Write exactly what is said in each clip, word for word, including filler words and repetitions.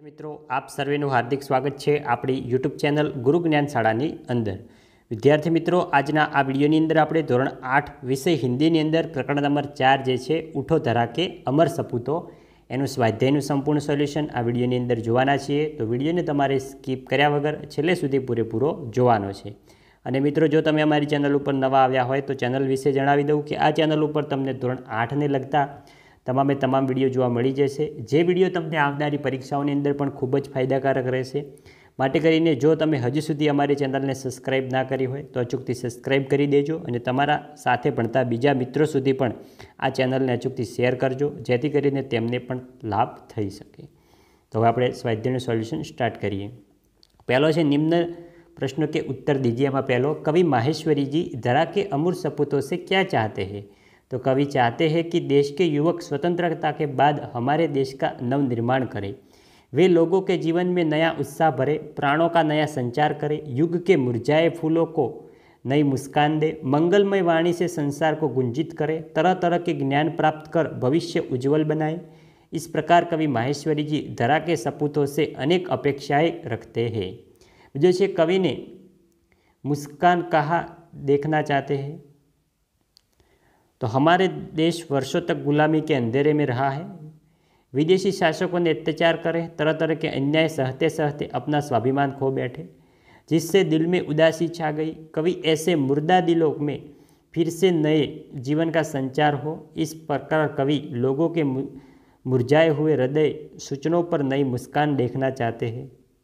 મિત્રો આપ સર્વેનું હાર્દિક સ્વાગત છે આપણી યુટ્યુબ ચેનલ ગુરુ જ્ઞાન શાળાની અંદર। વિદ્યાર્થી મિત્રો આજના આ વિડીયોની અંદર આપણે ધોરણ આઠ વિષય હિન્દીની અંદર પ્રકરણ નંબર ચાર જે છે ઉઠો ધરાકે અમર સપૂતો એનું સ્વાધ્યાયનું સંપૂર્ણ સોલ્યુશન આ વિડીયોની અંદર જોવાના છીએ। તો વિડીયોને તમારે સ્કીપ કર્યા વગર છેલ્લે સુધી પૂરેપૂરો જોવાનો છે। અને મિત્રો જો તમે અમારી ચેનલ ઉપર નવા આવ્યા હોય તો ચેનલ વિશે જણાવી દઉં કે આ ચેનલ ઉપર તમને ધોરણ આઠને લગતા તમામે તમામ વિડીયો જોવા મળી જશે, જે વિડીયો તમને આવનારી પરીક્ષાઓની અંદર પણ ખૂબ જ ફાયદાકારક રહેશે। માટે કરીને જો તમે હજુ સુધી અમારી ચેનલને સબસ્ક્રાઈબ ના કરી હોય તો અચૂકથી સબસ્ક્રાઈબ કરી દેજો અને તમારા સાથે ભણતા બીજા મિત્રો સુધી પણ આ ચેનલને અચૂકથી શેર કરજો, જેથી કરીને તેમને પણ લાભ થઈ શકે। તો હવે આપણે સ્વાધ્યાયનું સોલ્યુશન સ્ટાર્ટ કરીએ। પહેલો છે નિમ્ન प्रश्नों के उत्तर दीजिए। में पहलो, कवि माहेश्वरी जी धरा के अमूर सपूतों से क्या चाहते हैं? तो कवि चाहते हैं कि देश के युवक स्वतंत्रता के बाद हमारे देश का नवनिर्माण करें, वे लोगों के जीवन में नया उत्साह भरे, प्राणों का नया संचार करें, युग के मुरझाए फूलों को नई मुस्कान दे, मंगलमय वाणी से संसार को गुंजित करे, तरह तरह के ज्ञान प्राप्त कर भविष्य उज्जवल बनाए। इस प्रकार कवि माहेश्वरी जी धरा के सपूतों से अनेक अपेक्षाएं रखते हैं। जो है कवि ने मुस्कान कहाँ देखना चाहते हैं? तो हमारे देश वर्षों तक गुलामी के अंधेरे में रहा है, विदेशी शासकों ने अत्याचार करे, तरह तरह के अन्याय सहते सहते अपना स्वाभिमान खो बैठे, जिससे दिल में उदासी छा गई। कवि ऐसे मुर्दा दिलों में फिर से नए जीवन का संचार हो, इस प्रकार कवि लोगों के मुरझाए हुए हृदय सूचनों पर नई मुस्कान देखना चाहते हैं।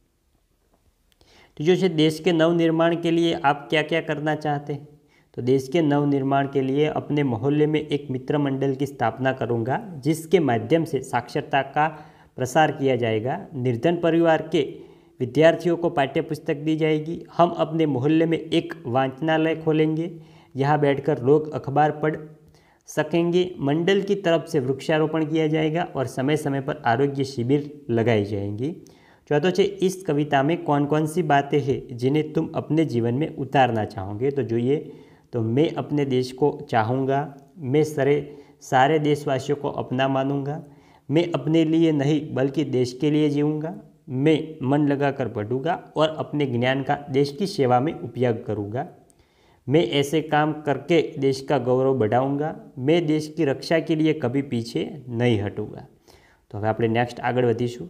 तो जो है देश के नवनिर्माण के लिए आप क्या क्या करना चाहते हैं? तो देश के नवनिर्माण के लिए अपने मोहल्ले में एक मित्र मंडल की स्थापना करूंगा, जिसके माध्यम से साक्षरता का प्रसार किया जाएगा। निर्धन परिवार के विद्यार्थियों को पाठ्य पुस्तक दी जाएगी। हम अपने मोहल्ले में एक वाचनालय खोलेंगे, यहाँ बैठकर लोग अखबार पढ़ सकेंगे। मंडल की तरफ से वृक्षारोपण किया जाएगा और समय समय पर आरोग्य शिविर लगाई जाएंगी। चौथा है, इस कविता में कौन कौन सी बातें हैं जिन्हें तुम अपने जीवन में उतारना चाहोगे? तो जो ये तो मैं अपने देश को चाहूँगा, मैं सारे सारे देशवासियों को अपना मानूंगा, मैं अपने लिए नहीं बल्कि देश के लिए जीऊँगा, मैं मन लगाकर पढ़ूंगा और अपने ज्ञान का देश की सेवा में उपयोग करूँगा, मैं ऐसे काम करके देश का गौरव बढ़ाऊँगा, मैं देश की रक्षा के लिए कभी पीछे नहीं हटूँगा। तो હવે આપણે નેક્સ્ટ આગળ વધીશું।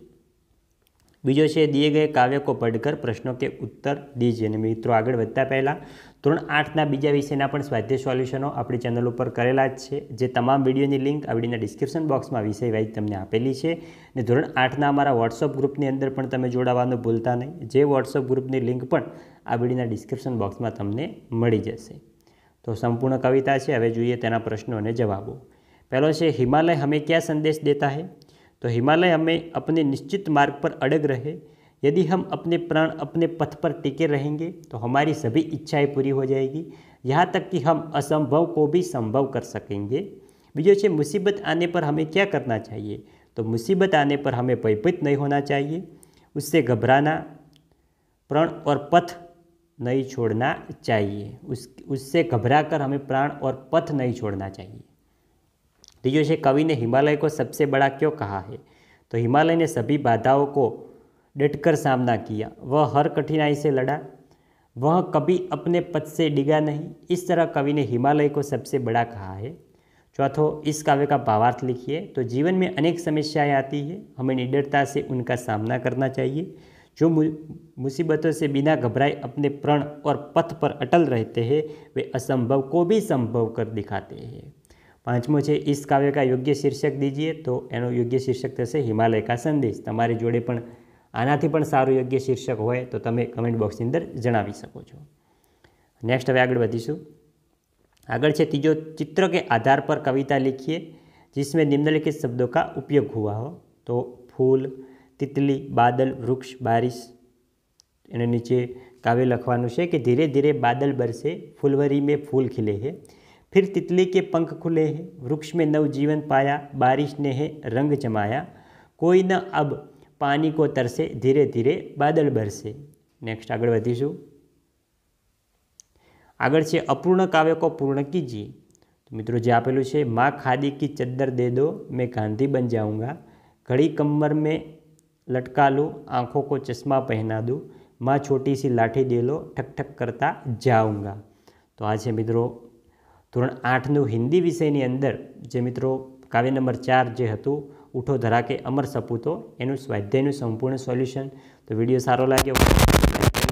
बीजो है, दिए गए काव्य को पढ़कर प्रश्नों के उत्तर दीजिए। ने मित्रों आगे बढ़ता पहला धोरण आठना बीजा विषयना पण स्वाध्याय सोल्यूशनों अपनी चैनल पर करेला ज छे, जे तमाम विडियोनी लिंक आ विडियोना डिस्क्रिप्शन बॉक्स में विषय वाइज तमने आपेली है। ने धोरण आठना अमरा वॉट्सअप ग्रुपनी अंदर पण तमे जोड़ावानुं भूलता नहीं, जे वॉट्सअप ग्रुपनी लिंक पण आ विडियोना डिस्क्रिप्शन बॉक्स में तमने मळी जशे। तो संपूर्ण कविता है, हवे जोईए तेना प्रश्नों अने जवाबों। पहलो है, हिमालय हमें क्या संदेश देता है? तो हिमालय हमें अपने निश्चित मार्ग पर अड़ग रहे, यदि हम अपने प्राण अपने पथ पर टिके रहेंगे तो हमारी सभी इच्छाएं पूरी हो जाएगी, यहाँ तक कि हम असंभव को भी संभव कर सकेंगे। बीजो है, मुसीबत आने पर हमें क्या करना चाहिए? तो मुसीबत आने पर हमें भयभीत नहीं होना चाहिए, उससे घबराना, प्राण और पथ नहीं छोड़ना चाहिए, उस उससे घबरा कर हमें प्राण और पथ नहीं छोड़ना चाहिए। तीजो है, कवि ने हिमालय को सबसे बड़ा क्यों कहा है? तो हिमालय ने सभी बाधाओं को डटकर सामना किया, वह हर कठिनाई से लड़ा, वह कभी अपने पथ से डिगा नहीं, इस तरह कवि ने हिमालय को सबसे बड़ा कहा है। चौथो, इस काव्य का भावार्थ लिखिए। तो जीवन में अनेक समस्याएं आती हैं, हमें निडरता से उनका सामना करना चाहिए। जो मुसीबतों से बिना घबराए अपने प्रण और पथ पर अटल रहते हैं, वे असंभव को भी संभव कर दिखाते हैं। पांचमो है, इस काव्य का योग्य शीर्षक दीजिए। तो एनो योग्य शीर्षक थशे हिमालय का संदेश। तमारी जोड़े पण आनाथी पण सारू योग्य शीर्षक होय तो तमे कमेंट बॉक्सनी अंदर जणावी सको छो। नेक्स्ट हवे आगळ वधीशुं। आगळ छे तीजो, चित्र के आधार पर कविता लिखिए जिसमें निम्नलिखित शब्दों का उपयोग हुआ हो। तो फूल, तितली, बादल, वृक्ष, बारिश। एने नीचे काव्य लखवानुं छे कि धीरे धीरे बादल बरसे, फूलवरी में फूल खिले हैं, फिर तितली के पंख खुले हैं, वृक्ष में नवजीवन पाया, बारिश ने है रंग जमाया, कोई न अब पानी को तरसे, धीरे धीरे बादल बरसे। नेक्स्ट आगे वधीशुं। आगे है, अपूर्ण काव्य को पूर्ण कीजिए। तो मित्रों जे आपेलुं छे, माँ खादी की चद्दर दे दो, मैं गांधी बन जाऊँगा, घड़ी कमर में लटका लूँ, आँखों को चश्मा पहना दूँ, माँ छोटी सी लाठी दे लो, ठक ठक करता जाऊँगा। तो आ छे मित्रों धोरण आठનું हिंदी विषयની અંદર જે મિત્રો કાવ્ય નંબર ચાર જે હતું ઉઠો ધરા કે અમર સપૂતો એનું સ્વાધ્યાયનું સંપૂર્ણ સોલ્યુશન। તો વિડીયો સારો લાગ્યો